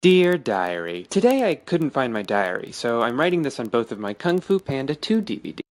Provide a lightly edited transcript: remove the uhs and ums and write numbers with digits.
Dear Diary, today I couldn't find my diary, so I'm writing this on both of my Kung Fu Panda 2 DVDs.